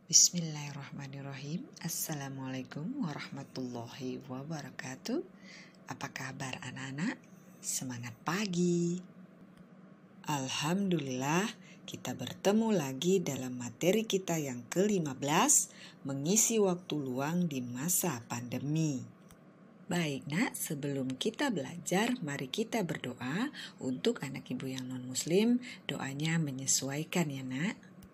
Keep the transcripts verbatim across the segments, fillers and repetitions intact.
Bismillahirrahmanirrahim. Assalamualaikum warahmatullahi wabarakatuh. Apa kabar anak-anak? Semangat pagi. Alhamdulillah, kita bertemu lagi dalam materi kita yang kelima belas, mengisi waktu luang di masa pandemi. Baik nak, sebelum kita belajar, mari kita berdoa. Untuk anak ibu yang non-muslim, doanya menyesuaikan ya nak.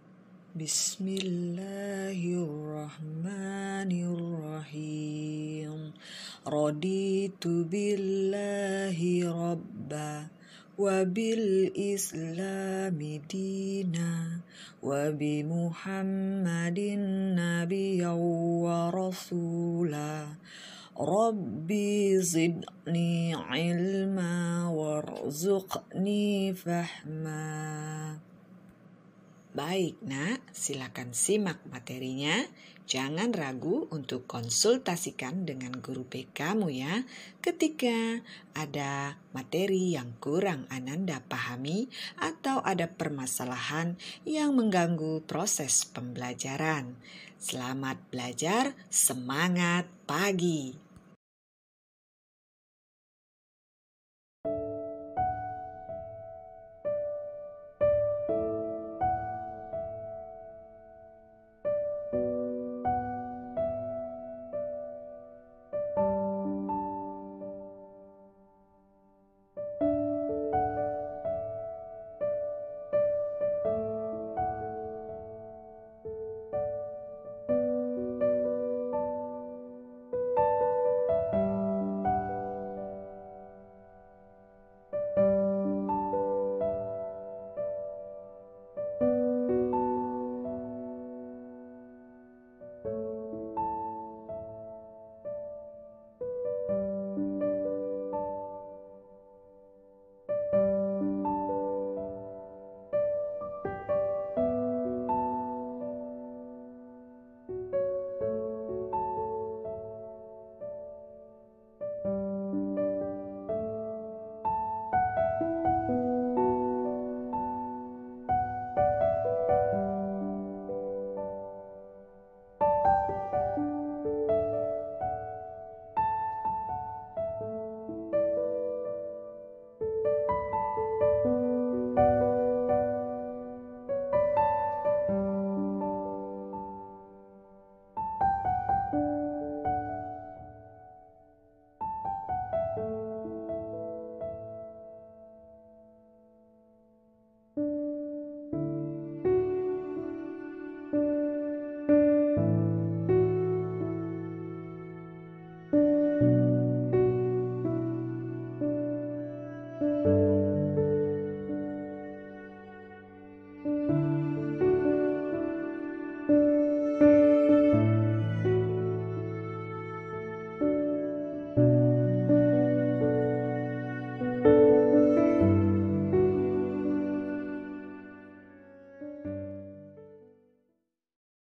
Bismillahirrahmanirrahim. Raditu billahi rabba wa bil islami dina wa bi muhammadin nabiyya wa rasula. Rabbi zidni ilma warzuqni fahma. Baik nak, silakan simak materinya. Jangan ragu untuk konsultasikan dengan guru B kamu ya, ketika ada materi yang kurang Ananda pahami atau ada permasalahan yang mengganggu proses pembelajaran. Selamat belajar, semangat pagi!